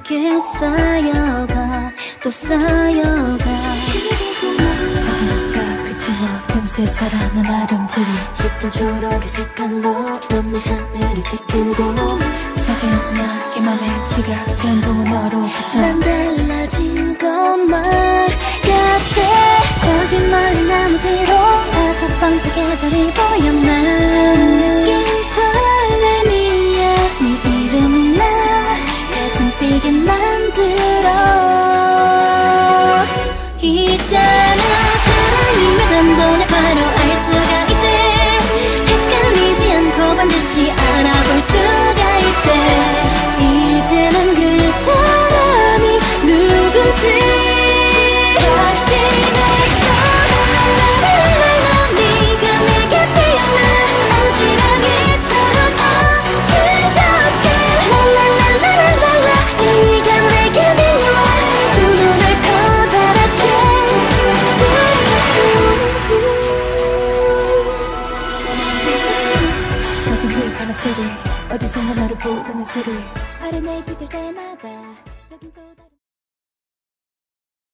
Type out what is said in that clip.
내게 쌓여가 또 쌓여가. 작은 햇살 비추어 금세 자라는 아름들이 짙은 초록의 색깔로 넌 내 하늘을 지키고. 작은 나의 맘에 지가 변동은 너로부터 난 달라진 것만 같아. 저기 멀리 나무 뒤로 다섯 번째 계절이 보였나. 처음 느낀 설렘이야. 네 이름이 나 가슴 뛰게 만들어. 있잖아 사랑이면 단번에 바로 알 수가 있대. 헷갈리지 않고 반드시 알아볼 수가 있대. 이제 난 그 사람이 누군지 확신했어. 네가 내 곁에 있는 어지러기처럼 어지럽게. 랄랄랄랄랄라 네가 내게 비와 두 눈을 커다랗게 낮은 그 바람 소리 어디선가 나를 부르는 소리 파란 날 비들 때마다